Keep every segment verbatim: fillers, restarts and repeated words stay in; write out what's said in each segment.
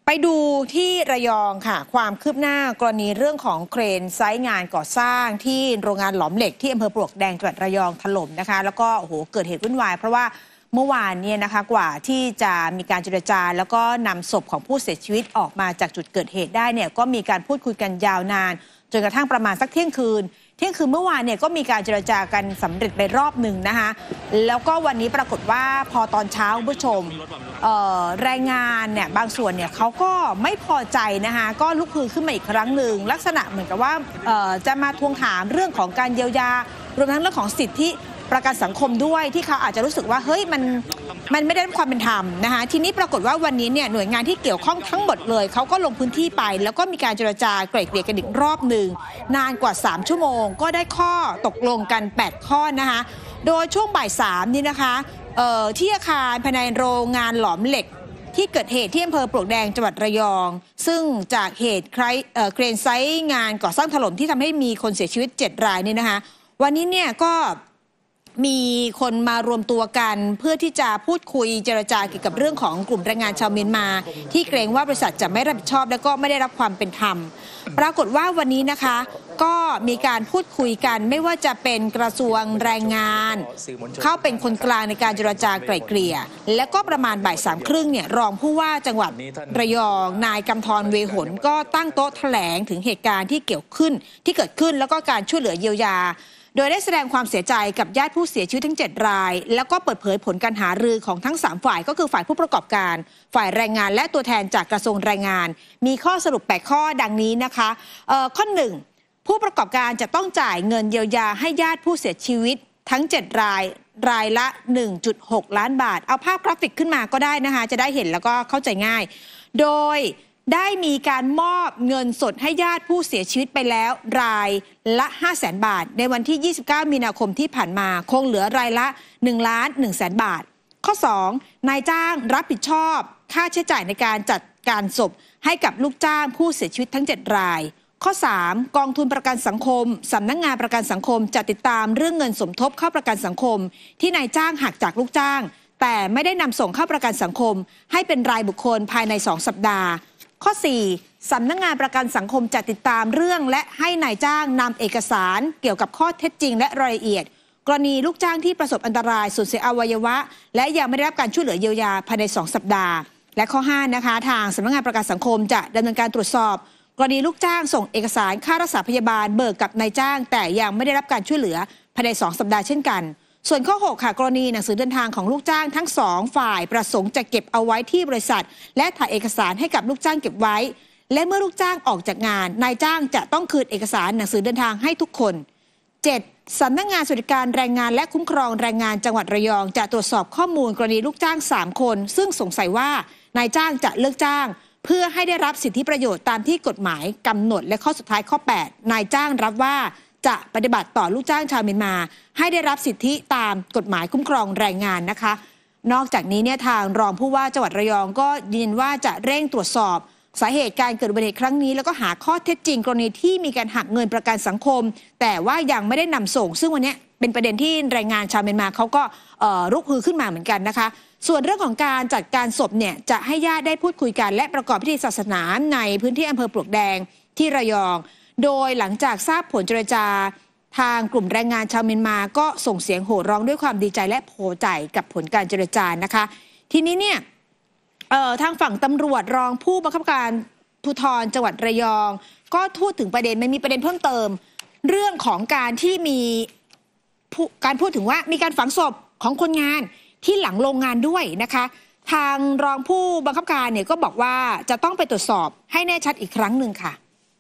ไปดูที่ระยองค่ะความคืบหน้ากรณีเรื่องของเครนไซต์งานก่อสร้างที่โรงงานหลอมเหล็กที่อำเภอปลวกแดงจังหวัดระยองถล่มนะคะแล้วก็โอ้โหเกิดเหตุวุ่นวายเพราะว่าเมื่อวานเนี่ยนะคะกว่าที่จะมีการเจรจาแล้วก็นำศพของผู้เสียชีวิตออกมาจากจุดเกิดเหตุได้เนี่ยก็มีการพูดคุยกันยาวนานจนกระทั่งประมาณสักเที่ยงคืนเที่ยงคืนเมื่อวานเนี่ยก็มีการเจรจากันสำเร็จไปรอบหนึ่งนะคะแล้วก็วันนี้ปรากฏว่าพอตอนเช้าผู้ชมแรงงานเนี่ยบางส่วนเนี่ยเขาก็ไม่พอใจนะคะก็ลุกฮือขึ้นมาอีกครั้งหนึ่งลักษณะเหมือนกับว่าจะมาทวงถามเรื่องของการเยียวยารวมทั้งเรื่องของสิทธิประกันสังคมด้วยที่เขาอาจจะรู้สึกว่าเฮ้ยมันมันไม่ได้รับความเป็นธรรมนะคะทีนี้ปรากฏว่าวันนี้เนี่ยหน่วยงานที่เกี่ยวข้องทั้งหมดเลยเขาก็ลงพื้นที่ไปแล้วก็มีการเจรจาไกล่เกลี่ยกันอีกรอบหนึ่งนานกว่าสามชั่วโมงก็ได้ข้อตกลงกันแปดข้อนะคะโดยช่วงบ่ายสามนี่นะคะที่อาคารภายในโรงงานหลอมเหล็กที่เกิดเหตุที่อำเภอปลวกแดงจังหวัดระยองซึ่งจากเหตุเครนไซต์งานก่อสร้างถล่มที่ทำให้มีคนเสียชีวิตเจ็ดรายนี่นะคะวันนี้เนี่ยก็มีคนมารวมตัวกันเพื่อที่จะพูดคุยเจรจาเกี่ยวกับเรื่องของกลุ่มแรงงานชาวเมียนมาที่เกรงว่าบริษัทจะไม่รับผิดชอบและก็ไม่ได้รับความเป็นธรรมปรากฏว่าวันนี้นะคะก็มีการพูดคุยกันไม่ว่าจะเป็นกระทรวงแรงงานเข้าเป็นคนกลางในการเจรจาไกล่เกลี่ยและก็ประมาณบ่ายสามครึ่งเนี่ยรองผู้ว่าจังหวัดระยองนายกำธรเวหนก็ตั้งโต๊ะแถลงถึงเหตุการณ์ที่เกี่ยวขึ้นที่เกิดขึ้นแล้วก็การช่วยเหลือเยียวยาโดยได้แสดงความเสียใจกับญาติผู้เสียชีวิตทั้งเจ็ดรายแล้วก็เปิดเผยผลการหารือของทั้งสามฝ่ายก็คือฝ่ายผู้ประกอบการฝ่ายแรงงานและตัวแทนจากกระทรวงแรงงานมีข้อสรุปแปดข้อดังนี้นะคะข้อหนึ่งผู้ประกอบการจะต้องจ่ายเงินเยียวยาให้ญาติผู้เสียชีวิตทั้งเจ็ดรายรายละ หนึ่งจุดหก ล้านบาทเอาภาพกราฟิกขึ้นมาก็ได้นะคะจะได้เห็นแล้วก็เข้าใจง่ายโดยได้มีการมอบเงินสดให้ญาติผู้เสียชีวิตไปแล้วรายละ ห้าแสน บาทในวันที่ยี่สิบเก้ามีนาคมที่ผ่านมาคงเหลือรายละ หนึ่งล้านหนึ่งแสน บาทข้อสองนายจ้างรับผิดชอบค่าใช้จ่ายในการจัดการศพให้กับลูกจ้างผู้เสียชีวิตทั้งเจ็ดรายข้อสามกองทุนประกันสังคมสำนักงานประกันสังคมจะติดตามเรื่องเงินสมทบเข้าประกันสังคมที่นายจ้างหักจากลูกจ้างแต่ไม่ได้นำส่งเข้าประกันสังคมให้เป็นรายบุคคลภายในสองสัปดาห์ข้อสี่สำนักงานประกันสังคมจะติดตามเรื่องและให้นายจ้างนำเอกสารเกี่ยวกับข้อเท็จจริงและรายละเอียดกรณีลูกจ้างที่ประสบอันตรายสูญเสียอวัยวะและยังไม่ได้รับการช่วยเหลือเยียวยาภายในสองสัปดาห์และข้อห้านะคะทางสำนักงานประกันสังคมจะดำเนินการตรวจสอบกรณีลูกจ้างส่งเอกสารค่ารักษาพยาบาลเบิกกับนายจ้างแต่ยังไม่ได้รับการช่วยเหลือภายในสองสัปดาห์เช่นกันส่วนข้อหกค่ะกรณีหนังสือเดินทางของลูกจ้างทั้งสองฝ่ายประสงค์จะเก็บเอาไว้ที่บริษัทและถ่ายเอกสารให้กับลูกจ้างเก็บไว้และเมื่อลูกจ้างออกจากงานนายจ้างจะต้องคืนเอกสารหนังสือเดินทางให้ทุกคนเจ็ดสำนักงานสวัสดิการแรงงานและคุ้มครองแรงงานจังหวัดระยองจะตรวจสอบข้อมูลกรณีลูกจ้างสามคนซึ่งสงสัยว่านายจ้างจะเลิกจ้างเพื่อให้ได้รับสิทธิประโยชน์ตามที่กฎหมายกำหนดและข้อสุดท้ายข้อแปดนายจ้างรับว่าจะปฏิบัติต่อลูกจ้างชาวเมียนมาให้ได้รับสิทธิตามกฎหมายคุ้มครองแรงงานนะคะนอกจากนี้เนี่ยทางรองผู้ว่าจังหวัดระยองก็ยืนยันว่าจะเร่งตรวจสอบสาเหตุการเกิดอุบัติเหตุครั้งนี้แล้วก็หาข้อเท็จจริงกรณีที่มีการหักเงินประกันสังคมแต่ว่ายังไม่ได้นำส่งซึ่งวันนี้เป็นประเด็นที่แรงงานชาวเมียนมาเขาก็ลุกฮือขึ้นมาเหมือนกันนะคะส่วนเรื่องของการจัดการศพเนี่ยจะให้ญาติได้พูดคุยกันและประกอบพิธีศาสนาในพื้นที่อำเภอปลวกแดงที่ระยองโดยหลังจากทราบผลเจรจาทางกลุ่มแรงงานชาวเมียนมาก็ส่งเสียงโห่ร้องด้วยความดีใจและพอใจกับผลการเจรจานะคะทีนี้เนี่ยทางฝั่งตำรวจรองผู้บังคับการภูธรจังหวัดระยองก็พูดถึงประเด็นมันมีประเด็นเพิ่มเติมเรื่องของการที่มีการพูดถึงว่ามีการฝังศพของคนงานที่หลังโรงงานด้วยนะคะทางรองผู้บังคับการเนี่ยก็บอกว่าจะต้องไปตรวจสอบให้แน่ชัดอีกครั้งหนึ่งค่ะ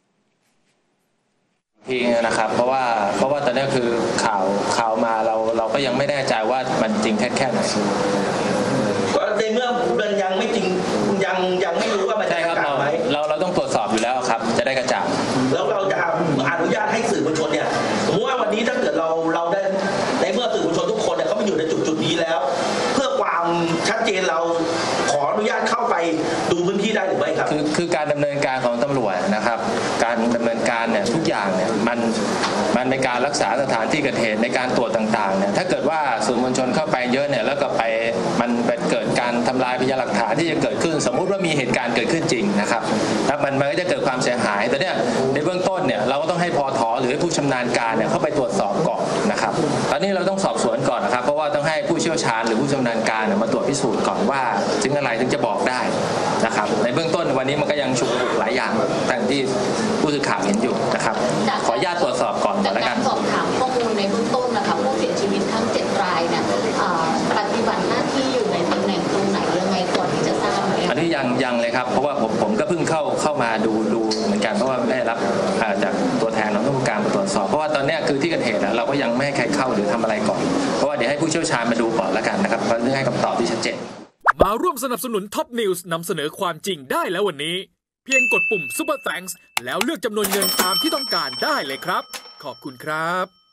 พี่นะครับเพราะว่าเพราะว่าตอนนี้คือข่าวข่าวมาเราเราก็ยังไม่แน่ใจว่ามันจริงแค่แค่ไหนในเมื่อมันยังไม่จริงยังยังไม่รู้ว่ามันใช่ครับเราเราเราต้องตรวจสอบอยู่แล้วครับจะได้กระจ่างแล้วเราจะอนุญาตให้สื่อมวลชนเนี่ยสมมติว่าวันนี้ถ้าเกิดเราเราได้ในเมื่อสื่อมวลชนทุกคนเนี่ยเขาไม่อยู่ในจุดจุดนี้แล้วเพื่อความชัดเจนเราขออนุญาตเข้าไปดูพื้นที่ได้หรือไม่ครับคือคือการดำเนินการของตำรวจนะครับการดำเนินการเนี่ยทุกอย่างเนี่ยมันมันในการรักษาสถานที่เกิดเหตุในการตรวจต่างๆเนี่ยถ้าเกิดว่าสื่อมวลชนเข้าไปเยอะเนี่ยแล้วก็ไปมันเกิดการทำลายพยานหลักฐานที่จะเกิดขึ้นสมมุติว่ามีเหตุการณ์เกิดขึ้นจริงนะครับแล้วมันมันก็จะเกิดความเสียหายแต่เนี่ยในเบื้องต้นเนี่ยเราก็ต้องให้พอถอหรือผู้ชำนาญการเนี่ยเข้าไปตรวจสอบก่อนนะครับตอนนี้เราต้องสอบสวนก่อนนะครับเพราะว่าต้องให้ผู้เชี่ยวชาญหรือผู้ชำนาญการมาตรวจพิสูจน์ก่อนว่าถึงอะไรถึงจะบอกได้นะครับในเบื้องต้นวันนี้มันก็ยังฉุกละหุกหลายอย่างแต่ที่ผู้สื่อข่าวเห็นอยู่นะครับขออนุญาตตรวจสอบก่อนก่อนแล้วกันสอบถามข้อมูลในเบื้องต้นนะคะผู้เสียชีวิตทั้งเจ็ดรายเนี่ยปฏิบัติหน้าที่อยู่ในตำแหน่งตรงไหนยังไงก่อนที่จะทราบไหมอันนี้ยังยังเลยครับเพราะว่าผมผมก็เพิ่งเข้าเข้ามาดูดูเหมือนกันเพราะว่าได้รับจากตัวแทนของผู้การมาตรวจสอบเพราะว่าตอนนี้คือที่เกิดเหตุเราก็ยังไม่ให้ใครเข้าหรือทำอะไรก่อนเพราะว่าเดี๋ยวให้ผู้เชี่ยวชาญมาดูก่อนแล้วกันนะครับเพื่อให้คำตอบที่ชัดเจนมาร่วมสนับสนุนท็อปนิวส์นำเสนอความจริงได้แล้ววันนี้เพียงกดปุ่ม Super Thanks แล้วเลือกจำนวนเงินตามที่ต้องการได้เลยครับขอบคุณครับ